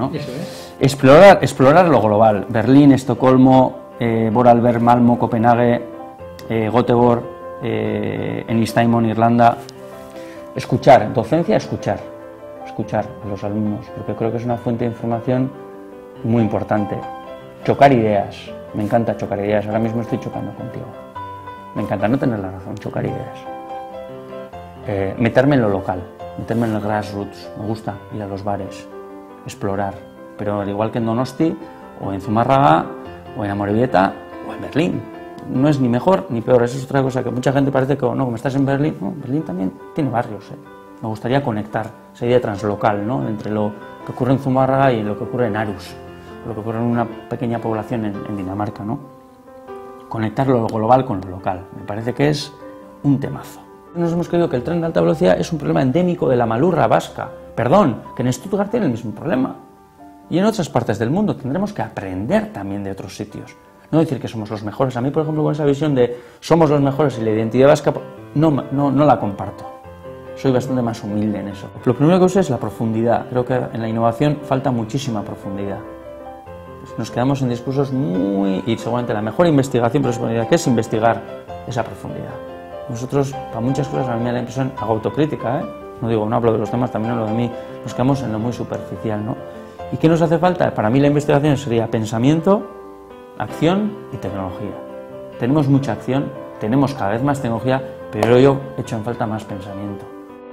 ¿no? Eso es. Explorar lo global. Berlín, Estocolmo, Vorarlberg, Malmö, Copenhague, Göteborg, Ennistimon, Irlanda. Escuchar, docencia, escuchar a los alumnos, porque creo que es una fuente de información muy importante. Chocar ideas, me encanta chocar ideas, ahora mismo estoy chocando contigo. Me encanta no tener la razón, chocar ideas. Meterme en lo local, meterme en el grassroots, me gusta ir a los bares, explorar, pero al igual que en Donosti, o en Zumárraga, o en Amorebieta, o en Berlín. No es ni mejor ni peor, eso es otra cosa que mucha gente parece que, no, como estás en Berlín, no, Berlín también tiene barrios. Me gustaría conectar esa idea translocal, ¿no?, entre lo que ocurre en Zumárraga y lo que ocurre en Aarhus, lo que ocurre en una pequeña población en Dinamarca, ¿no? Conectar lo global con lo local, me parece que es un temazo. Nos hemos creído que el tren de alta velocidad es un problema endémico de la malurra vasca. Perdón, que en Stuttgart tiene el mismo problema. Y en otras partes del mundo tendremos que aprender también de otros sitios. No decir que somos los mejores. A mí, por ejemplo, con esa visión de somos los mejores y la identidad vasca, no la comparto. Soy bastante más humilde en eso. Lo primero que uso es la profundidad. Creo que en la innovación falta muchísima profundidad. Nos quedamos en discursos y seguramente la mejor investigación, profundidad, que es investigar esa profundidad. Nosotros, para muchas cosas, a mí me da la impresión, hago autocrítica, no hablo de los temas, también hablo de mí, nos quedamos en lo muy superficial, ¿no? ¿Y qué nos hace falta? Para mí la investigación sería pensamiento, acción y tecnología. Tenemos mucha acción, tenemos cada vez más tecnología, pero yo echo en falta más pensamiento.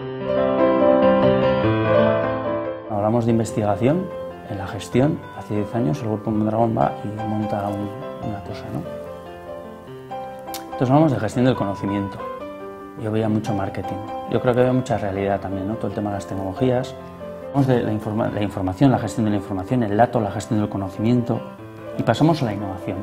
Hablamos de investigación en la gestión. Hace 10 años el Grupo Mondragón va y monta una cosa, ¿no? Entonces hablamos de gestión del conocimiento. Yo veía mucho marketing. Yo creo que había mucha realidad también, ¿no? Todo el tema de las tecnologías. Hablamos de la información, la gestión de la información, el dato, la gestión del conocimiento. Y pasamos a la innovación.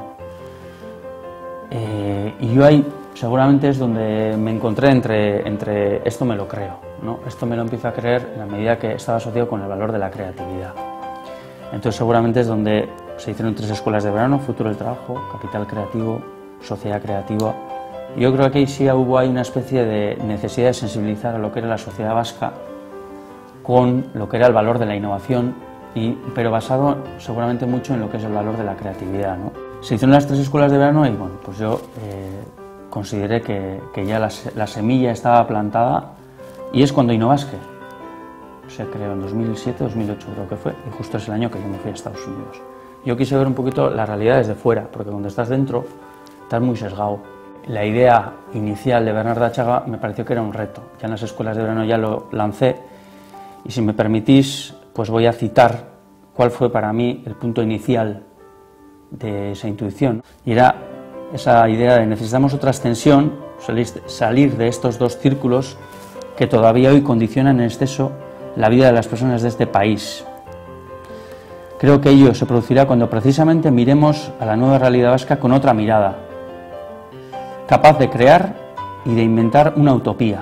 Y yo ahí seguramente es donde me encontré entre esto me lo creo, ¿no? Esto me lo empiezo a creer en la medida que estaba asociado con el valor de la creatividad. Entonces seguramente es donde se hicieron 3 escuelas de verano: Futuro del Trabajo, Capital Creativo, Sociedad Creativa. Yo creo que sí hubo ahí una especie de necesidad de sensibilizar a lo que era la sociedad vasca con lo que era el valor de la innovación, pero basado seguramente mucho en lo que es el valor de la creatividad, ¿no? Se hicieron las 3 escuelas de verano y bueno, pues yo consideré que ya la semilla estaba plantada, y es cuando Innovasque se creó en 2007, 2008 creo que fue, y justo es el año que yo me fui a Estados Unidos. Yo quise ver un poquito la realidad desde fuera, porque cuando estás dentro estás muy sesgado. La idea inicial de Bernard Achaga me pareció que era un reto. Ya en las escuelas de verano ya lo lancé, y si me permitís, pues voy a citar cuál fue para mí el punto inicial de esa intuición. Y era esa idea de necesitamos otra extensión, salir de estos 2 círculos que todavía hoy condicionan en exceso la vida de las personas de este país. Creo que ello se producirá cuando precisamente miremos a la nueva realidad vasca con otra mirada, capaz de crear y de inventar una utopía.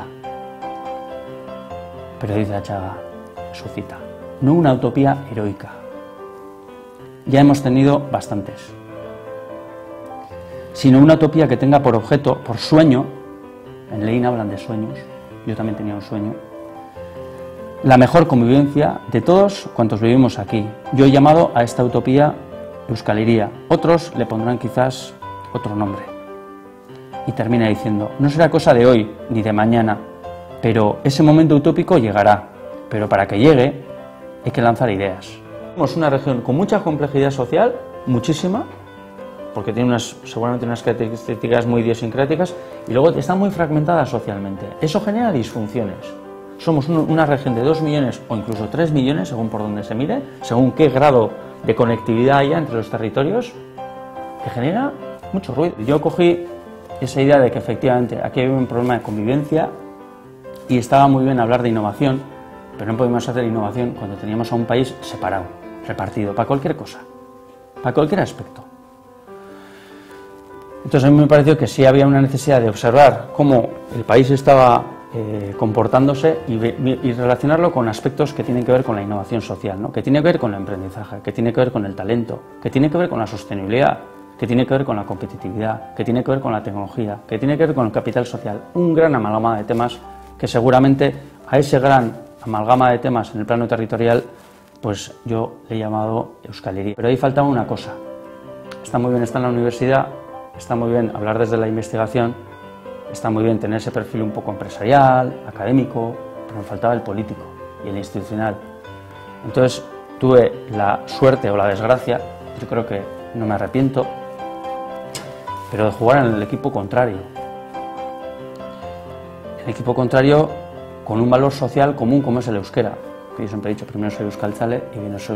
Pero dice Achaga, su cita, no una utopía heroica. Ya hemos tenido bastantes. Sino una utopía que tenga por objeto, por sueño, en Lein hablan de sueños, yo también tenía un sueño, la mejor convivencia de todos cuantos vivimos aquí. Yo he llamado a esta utopía Euskal Hiria, otros le pondrán quizás otro nombre. Y termina diciendo, no será cosa de hoy ni de mañana, pero ese momento utópico llegará. Pero para que llegue hay que lanzar ideas. Somos una región con mucha complejidad social, muchísima, porque tiene seguramente unas características muy idiosincráticas, y luego está muy fragmentada socialmente. Eso genera disfunciones. Somos una región de 2 millones o incluso 3 millones, según por donde se mire, según qué grado de conectividad haya entre los territorios, que genera mucho ruido. Yo cogí esa idea de que efectivamente aquí hay un problema de convivencia y estaba muy bien hablar de innovación, pero no podemos hacer innovación cuando teníamos a un país separado, repartido, para cualquier cosa, para cualquier aspecto. Entonces a mí me pareció que sí había una necesidad de observar cómo el país estaba comportándose y relacionarlo con aspectos que tienen que ver con la innovación social, ¿no? Que tiene que ver con el aprendizaje, que tiene que ver con el talento, que tiene que ver con la sostenibilidad, que tiene que ver con la competitividad, que tiene que ver con la tecnología, que tiene que ver con el capital social. Un gran amalgama de temas que seguramente a ese gran amalgama de temas en el plano territorial pues yo le he llamado Euskal Hiri. Pero ahí faltaba una cosa. Está muy bien estar en la universidad, está muy bien hablar desde la investigación, está muy bien tener ese perfil un poco empresarial, académico, pero me faltaba el político y el institucional. Entonces tuve la suerte o la desgracia, yo creo que no me arrepiento, pero de jugar en el equipo contrario. El equipo contrario con un valor social común como es el euskera. Que yo siempre he dicho, primero soy euskaltzale y bien soy